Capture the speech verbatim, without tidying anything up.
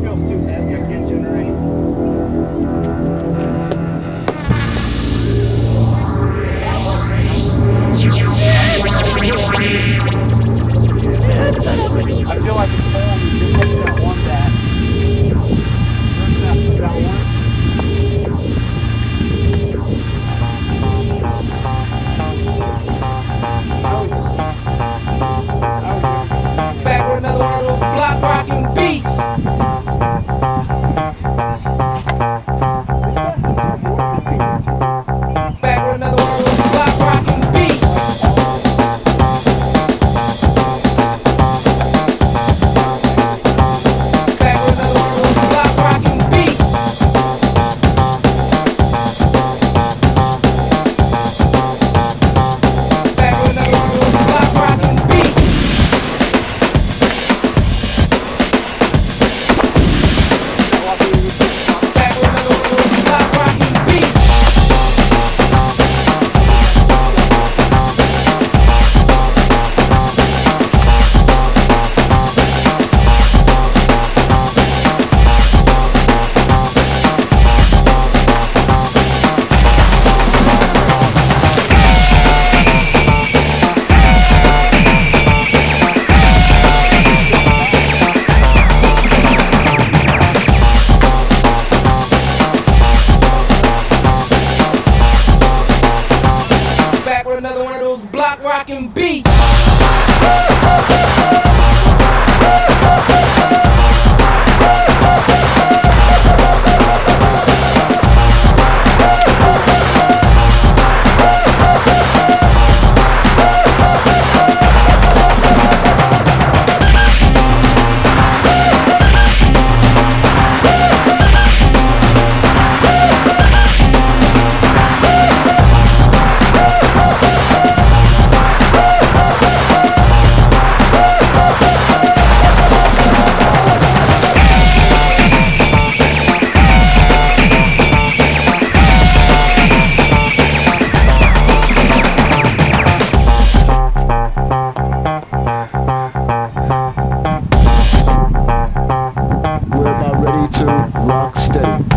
feels too heavy. I can't generate. I feel like it's only just taking that one back. That, that one. Back with another one of those block rocking beats. Back with another one of those block rocking beats. Back with another one of those block rocking beats. Back with another one of those block rocking beats. Back with another one of those block rocking beats. Back with another one of those block rocking beats. We're about ready to rock steady.